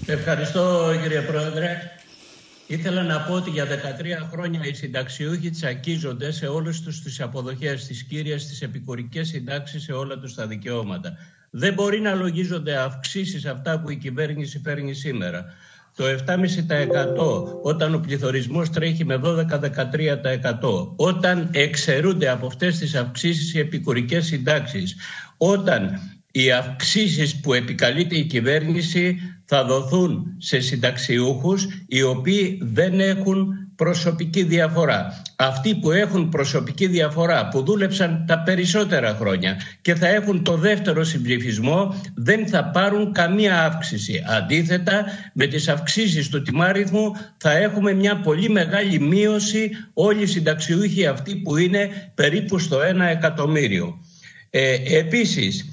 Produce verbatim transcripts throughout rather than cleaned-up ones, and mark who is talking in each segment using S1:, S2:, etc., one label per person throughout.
S1: Ευχαριστώ, κύριε Πρόεδρε. Ήθελα να πω ότι για δεκατρία χρόνια οι συνταξιούχοι τσακίζονται σε όλες τους τις αποδοχές, τις κύριες, τις επικουρικές συντάξεις, σε όλα τους τα δικαιώματα. Δεν μπορεί να λογίζονται αυξήσεις αυτά που η κυβέρνηση φέρνει σήμερα. Το επτά κόμμα πέντε τοις εκατό όταν ο πληθωρισμός τρέχει με δώδεκα με δεκατρία τοις εκατό, όταν εξαιρούνται από αυτές τις αυξήσεις οι επικουρικές συντάξεις, όταν οι αυξήσεις που επικαλείται η κυβέρνηση θα δοθούν σε συνταξιούχους οι οποίοι δεν έχουν προσωπική διαφορά. Αυτοί που έχουν προσωπική διαφορά, που δούλεψαν τα περισσότερα χρόνια και θα έχουν το δεύτερο συμψηφισμό, δεν θα πάρουν καμία αύξηση. Αντίθετα, με τις αυξήσεις του τιμάριθμου θα έχουμε μια πολύ μεγάλη μείωση όλοι οι συνταξιούχοι αυτοί που είναι περίπου στο ένα εκατομμύριο. Ε, επίσης,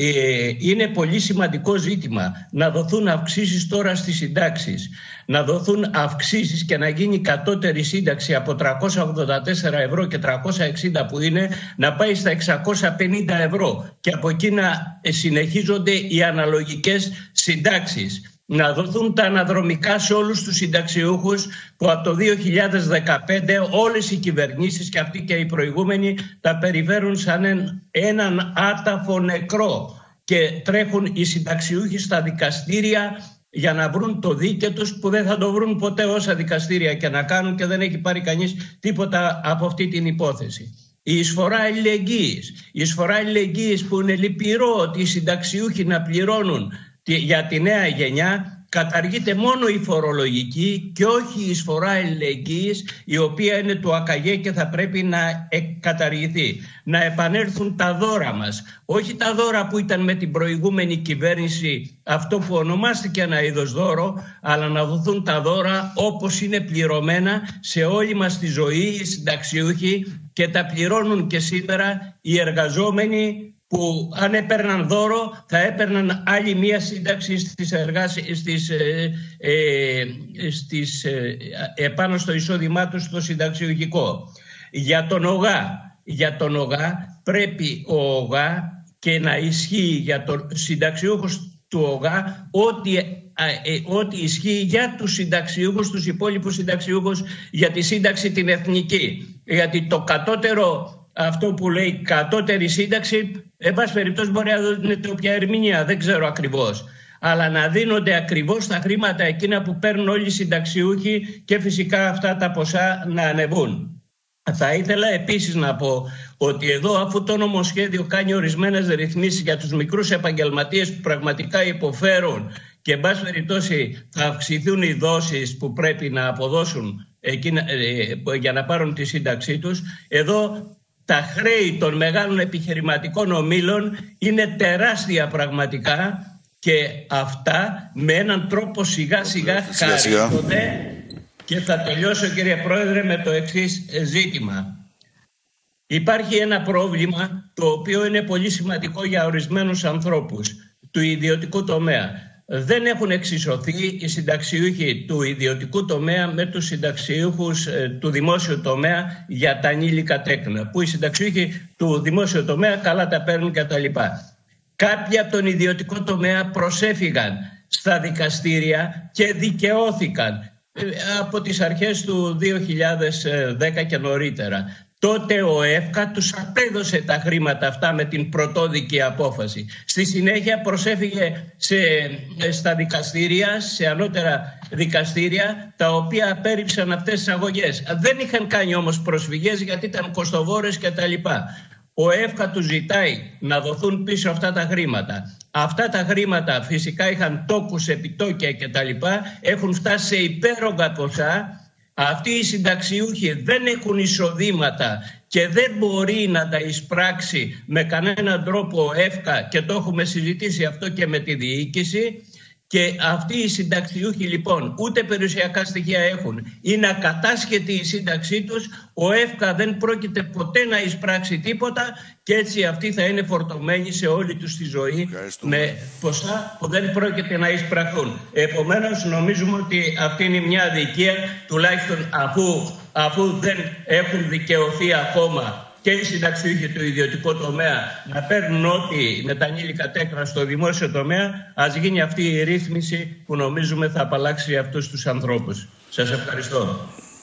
S1: είναι πολύ σημαντικό ζήτημα να δοθούν αυξήσεις τώρα στις συντάξεις, να δοθούν αυξήσεις και να γίνει κατώτερη σύνταξη από τριακόσια ογδόντα τέσσερα ευρώ και τριακόσια εξήντα που είναι, να πάει στα εξακόσια πενήντα ευρώ και από εκεί να συνεχίζονται οι αναλογικές συντάξεις. Να δοθούν τα αναδρομικά σε όλους τους συνταξιούχους που από το δύο χιλιάδες δεκαπέντε όλες οι κυβερνήσεις και αυτοί και οι προηγούμενοι τα περιφέρουν σαν έναν άταφο νεκρό και τρέχουν οι συνταξιούχοι στα δικαστήρια για να βρουν το δίκαιο τους, που δεν θα το βρουν ποτέ όσα δικαστήρια και να κάνουν, και δεν έχει πάρει κανείς τίποτα από αυτή την υπόθεση. Η εισφορά αλληλεγγύης, η εισφορά αλληλεγγύης που είναι λυπηρό ότι οι συνταξιούχοι να πληρώνουν για τη νέα γενιά, καταργείται μόνο η φορολογική και όχι η εισφορά αλληλεγγύης, η οποία είναι του ΑΚΑΓΕ και θα πρέπει να καταργηθεί. Να επανέλθουν τα δώρα μας, όχι τα δώρα που ήταν με την προηγούμενη κυβέρνηση, αυτό που ονομάστηκε ένα είδος δώρο, αλλά να δοθούν τα δώρα όπως είναι πληρωμένα σε όλη μας τη ζωή οι συνταξιούχοι, και τα πληρώνουν και σήμερα οι εργαζόμενοι, που αν έπαιρναν δώρο θα έπαιρναν άλλη μία σύνταξη στις εργάσεις, στις, ε, ε, στις, ε, επάνω στο εισόδημά τους στο συνταξιουργικό. Για τον ΟΓΑ, για τον ΟΓΑ πρέπει ο ΟΓΑ και να ισχύει για τον συνταξιούχος του ΟΓΑ ό,τι, ε, ε, ό,τι ισχύει για τους συνταξιούχους, τους υπόλοιπους συνταξιούχους, για τη σύνταξη την εθνική. Γιατί το κατώτερο, αυτό που λέει κατώτερη σύνταξη, εν πάση περιπτώσει μπορεί να δίνεται όποια ερμηνεία, δεν ξέρω ακριβώς. Αλλά να δίνονται ακριβώς τα χρήματα εκείνα που παίρνουν όλοι οι συνταξιούχοι και φυσικά αυτά τα ποσά να ανεβούν. Θα ήθελα επίσης να πω ότι εδώ, αφού το νομοσχέδιο κάνει ορισμένες ρυθμίσεις για τους μικρούς επαγγελματίες που πραγματικά υποφέρουν και εν πάση περιπτώσει θα αυξηθούν οι δόσεις που πρέπει να αποδώσουν εκείνα, ε, για να πάρουν τη σύνταξή τους, εδώ τα χρέη των μεγάλων επιχειρηματικών ομίλων είναι τεράστια πραγματικά, και αυτά με έναν τρόπο σιγά σιγά χαρίζονται. Και θα τελειώσω, κύριε Πρόεδρε, με το εξής ζήτημα. Υπάρχει ένα πρόβλημα το οποίο είναι πολύ σημαντικό για ορισμένους ανθρώπους του ιδιωτικού τομέα. Δεν έχουν εξισωθεί οι συνταξιούχοι του ιδιωτικού τομέα με τους συνταξιούχους ε, του δημόσιου τομέα για τα ανήλικα τέκνα, που οι συνταξιούχοι του δημόσιου τομέα καλά τα παίρνουν κτλ. Κάποιοι από τον ιδιωτικό τομέα προσέφυγαν στα δικαστήρια και δικαιώθηκαν ε, από τις αρχές του δύο χιλιάδες δέκα και νωρίτερα. Τότε ο ΕΦΚΑ τους απέδωσε τα χρήματα αυτά με την πρωτόδικη απόφαση. Στη συνέχεια προσέφυγε σε, στα δικαστήρια, σε ανώτερα δικαστήρια, τα οποία απέρριψαν αυτές τις αγωγές. Δεν είχαν κάνει όμως προσφυγές γιατί ήταν κοστοβόρες κτλ. Ο ΕΦΚΑ τους ζητάει να δοθούν πίσω αυτά τα χρήματα. Αυτά τα χρήματα φυσικά είχαν τόκους, επιτόκια κτλ. Έχουν φτάσει σε υπέρογκα ποσά. Αυτοί οι συνταξιούχοι δεν έχουν εισοδήματα και δεν μπορεί να τα εισπράξει με κανέναν τρόπο ΕΦΚΑ, και το έχουμε συζητήσει αυτό και με τη διοίκηση. Και αυτοί οι συνταξιούχοι λοιπόν ούτε περιουσιακά στοιχεία έχουν, είναι ακατάσχετη η σύνταξή τους, ο ΕΦΚΑ δεν πρόκειται ποτέ να εισπράξει τίποτα και έτσι αυτοί θα είναι φορτωμένοι σε όλη τους τη ζωή με ποσά που δεν πρόκειται να εισπραχθούν. Επομένως νομίζουμε ότι αυτή είναι μια αδικία, τουλάχιστον αφού, αφού δεν έχουν δικαιωθεί ακόμα και οι συνταξιούχοι του ιδιωτικού τομέα να παίρνουν ό,τι μετανήλικα τέκνα στο δημόσιο τομέα, ας γίνει αυτή η ρύθμιση που νομίζουμε θα απαλλάξει αυτούς τους ανθρώπους. Σας ευχαριστώ.